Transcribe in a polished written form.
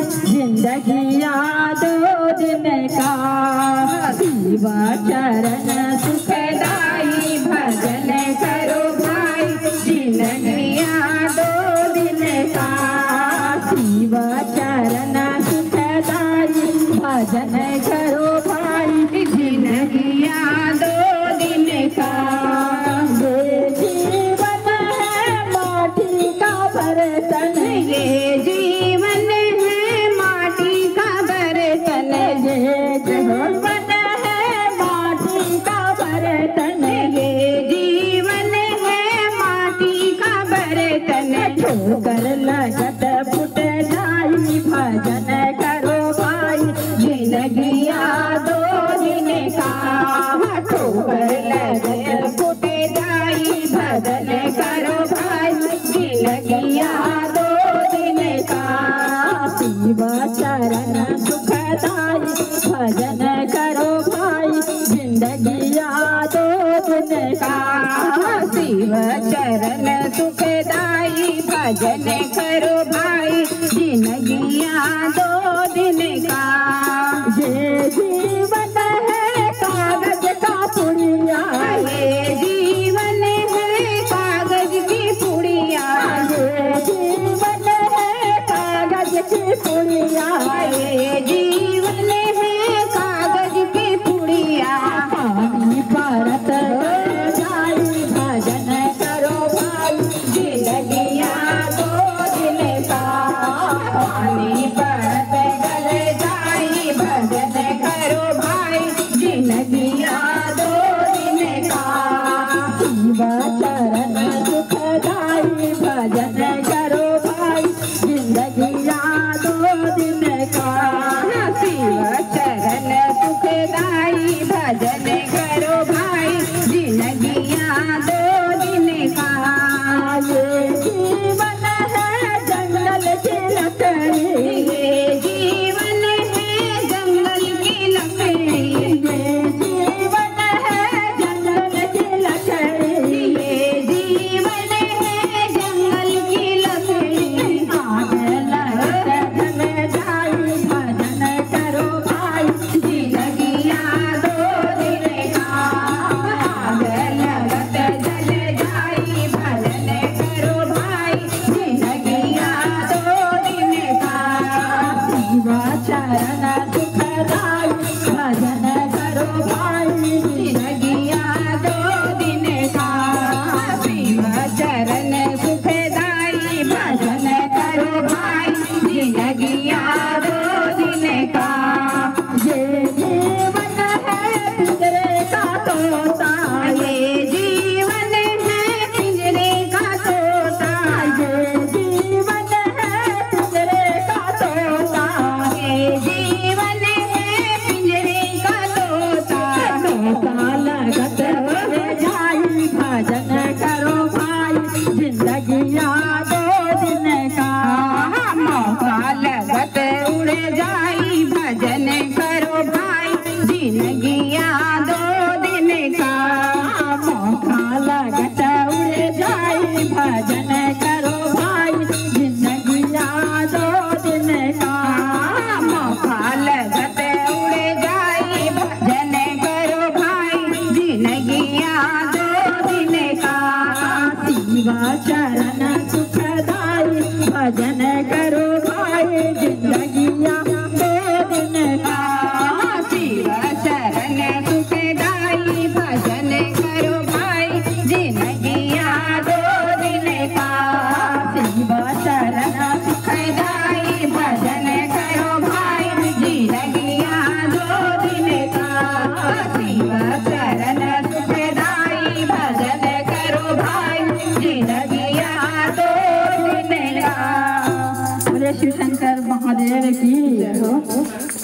जिंदगिया दो दिन का। शिव चरण सुखदाई भजन करो भाई, जिंदगिया दो दिन का। शिव चरण सुखदाई भजन करो भाई, जिंदगिया दो दिन का। ये जीवन है माटी का बर्तन, ये जीवन है माटी का बर्तन, ये जीवन है माटी का बर्तन, ये जीवन है माटी का बर्तन। ठोकर लगत फुट जाई भजन करो भाई, जिंदगिया दो दिन का। ठोकर लगत फुट जाई भजन करो भाई, जिंदगिया दो दिन का। शिव चरण सुखदाई भजन करो भाई, जिंदगिया दो दिन का। शिव चरण सुखदाई भजन करो भाई, जिंदगिया दो दिन का। ये जीवन है कागज का पुड़िया, ये जीवन है कागज की पुड़िया, ये जीवन है कागज की पुड़िया, ये जीवन है कागज की पुड़िया। पानी परत जाई भजन करो भाई, जिंदगिया दो दिन का। पानी परत गल जाई भजन करो भाई, जिंदगिया दो दिन का। शिव चरण सुखदाई भजन करो भाई, जिंदगिया दो दिन का। शिव चरण सुखदाई भजन करो भाई, जिंदगिया दो दिन का। ये जीवन है जंगल की लकड़ी, ये जीवन है जंगल की लकड़ी, ये जीवन है जंगल की लकड़ी, ये जीवन है जंगल की लकड़ी। आग लगत जल जाई भजन करो भाई, जिंदगिया दो दिन का। आग लगत जल जाई भजन करो भाई, जिंदगिया दो दिन का। शिव चरण सुखदाई भजन करो भाई, जिंदगिया दो दिन का। शिव चरण सुखदाई भजन करो भाई, जिंदगिया दो दिन का। ये जीवन है पिंजरे का तोता, ये जीवन है पिंजरे का तोता, ये जीवन है पिंजरे का तोता, ये जीवन है पिंजरे का तोता। मौका लगत जाई भजन करो भाई, जिंदगिया दो दिन का। मौका लगत उड़ जाई भजन करो भाई, जिंदगिया दो दिन का। मौका लगत उड़ जाई भजन करो भाई, जिंदगिया दो दिन का। मौका लगत उड़ जाई भजन करो भाई, जिंदगिया दो दिन का। शिव चरण सुखदाई भजन करो भाई, जिंदगिया दो दिन का। शिव चरण सुखदाई भजन करो भाई, जिंदगिया दो दिन का। शिव चरण सुखदाई भजन करो भाई, जिंदगिया दो दिन का। शिव चरण सुखदाई भजन करो भाई, जिंदगिया दो दिन का। बोले शिव शंकर महादेव की।